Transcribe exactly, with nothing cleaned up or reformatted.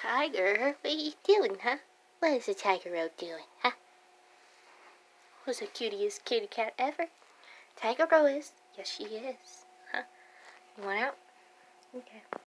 Tiger, what are you doing, huh? What is a tiger-o doing, huh? Who's the cutest kitty cat ever? Tiger-o is. Yes, she is. Huh? You want out? Okay.